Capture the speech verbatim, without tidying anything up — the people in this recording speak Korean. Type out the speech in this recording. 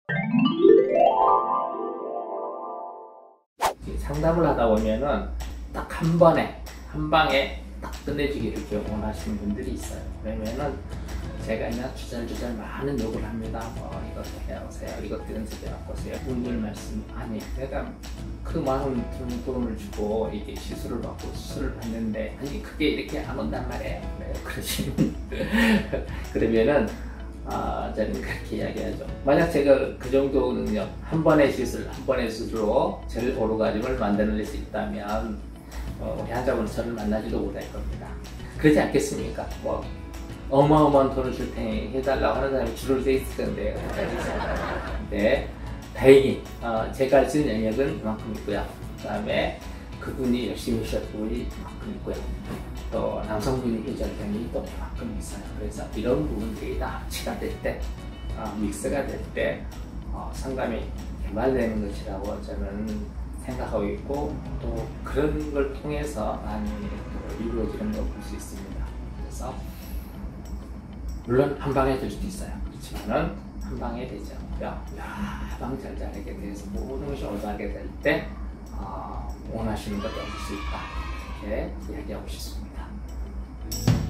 상담을 하다 보면은 딱 한 번에 한 방에 딱 끝내주기를 원하시는 분들이 있어요. 그러면은 제가 그냥 주절주절 많은 욕을 합니다. 뭐 이것도 해오세요, 이것도 연습해 보세요, 운율 말씀 아니 내가 그 많은 돈을 주고 이게 시술을 받고 수술을 받는데 아니 그게 이렇게 안 온단 말이에요. 네, 그러시면 그러면은 아, 저는 그렇게 이야기하죠. 만약 제가 그 정도는요, 한 번의 시술, 한 번의 수술로 젤 오르가즘을 만들어낼 수 있다면 어, 우리 환자분은 저를 만나지도 못할 겁니다. 그러지 않겠습니까? 뭐 어마어마한 돈을 줄 테니 해달라고 하는 사람이 줄을 서 있을 건데요. 네, 다행히 어, 제가 할 수 있는 영역은 이만큼 있고요. 그 다음에 그분이 열심히 하셨던 부분이 이만큼 있고요. 또 남성분이 의절경이 또 이만큼 있어요. 그래서 이런 부분들이 다 합치가 될 때, 어, 믹스가 될 때 어, 상담이 개발되는 것이라고 저는 생각하고 있고, 또 그런 걸 통해서 많이 이루어지는 걸 볼 수 있습니다. 그래서 물론 한 방에 될 수도 있어요. 그렇지만은 한 방에 되지 않고요. 야방 잘잘하게 돼서 모든 것이 올바르게 될 때 어, 원하시는 걸 얻을 수 있다. 이렇게 이야기하고 싶습니다.